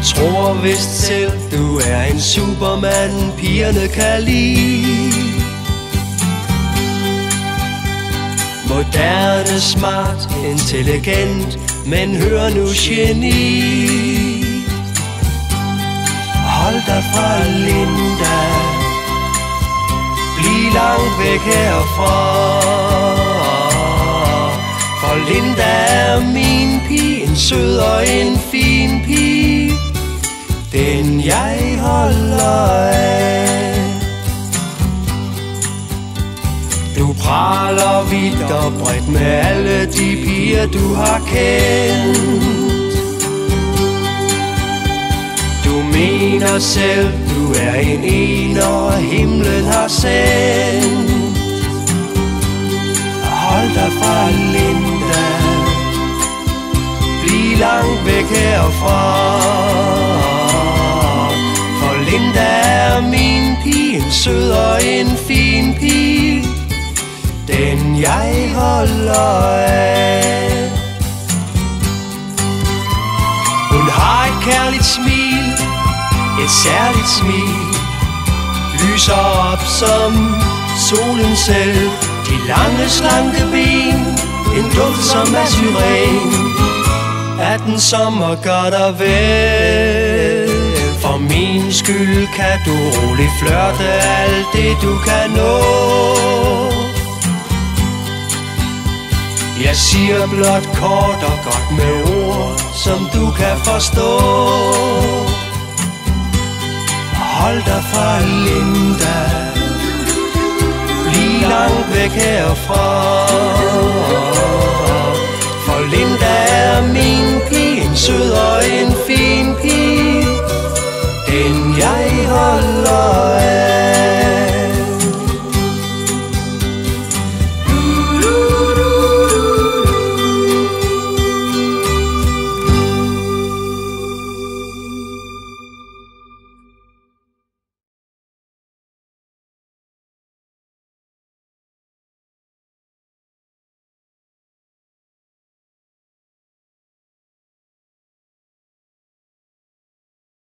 tror vist selv, du er en superman, pigerne kan lide. Moderne, smart, intelligent, men hør nu geni. Hold dig fra Linda, bliv langt væk herfra. For Linda er min pige, en sød og en fin pige, den jeg holder af. Du praler vidt og bredt med alle de piger du har kendt. Du mener selv, du er en ener, himlen har sendt. Hold dig fra Linda, bliv langt væk herfra. For Linda er min pige, en sød og en fin pige, den jeg holder af. Hun har et kærligt smil, et særligt smil, lyser op som solen selv. De lange slanke ben, en duft som er syren, er den sommer godt og vel. For min skyld kan du roligt flirte alt det du kan nå. Jeg siger blot kort og godt med ord, som du kan forstå. Hold dig fra Linda, bliv langt væk herfra. For Linda